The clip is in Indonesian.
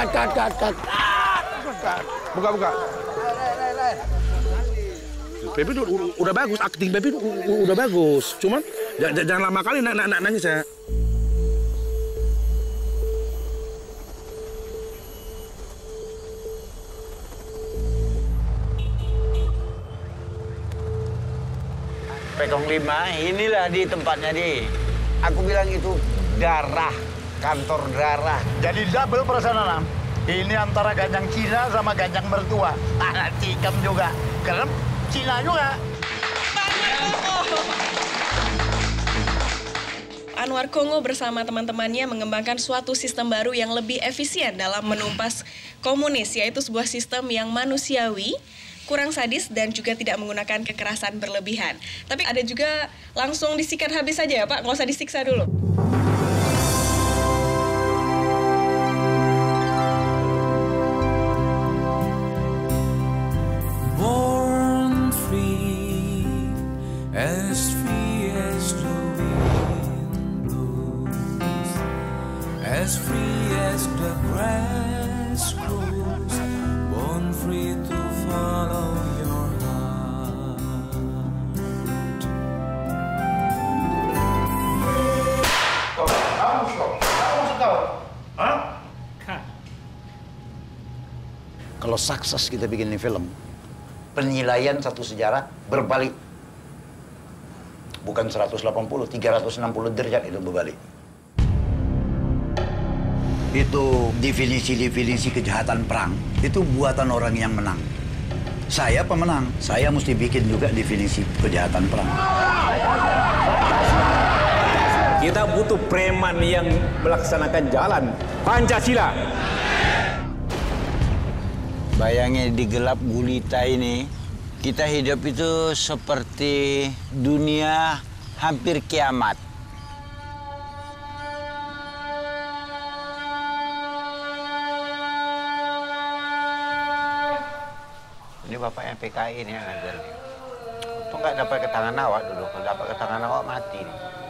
cut. Buka. Pepe udah bagus, akting Pepe udah bagus. Cuman jangan lama kali nangis ya. Pekong 5, inilah di tempatnya di. Aku bilang itu darah, kantor darah. Jadi double perasaan. Ini antara ganjang Cina sama ganjang mertua. Tikam juga. Karena Cina juga. Anwar Kongo bersama teman-temannya mengembangkan suatu sistem baru yang lebih efisien dalam menumpas komunis, yaitu sebuah sistem yang manusiawi, kurang sadis, dan juga tidak menggunakan kekerasan berlebihan. Tapi ada juga langsung disikat habis saja ya Pak, nggak usah disiksa dulu. Born free as the wind blows, as free as the grass grows, born free to follow your heart. Kalau sukses kita bikin ini film, penilaian satu sejarah berbalik. Bukan 180, 360 derajat itu berbalik. Itu definisi kejahatan perang, itu buatan orang yang menang. Saya pemenang, saya mesti bikin juga definisi kejahatan perang. Kita butuh preman yang melaksanakan jalan Pancasila. Bayangin di gelap gulita ini, kita hidup itu seperti dunia hampir kiamat. Ini bapaknya PKI ini yang ngajar nih. Untung nggak dapat ke tangan awak dulu, kalau dapat ke tangan awak mati nih.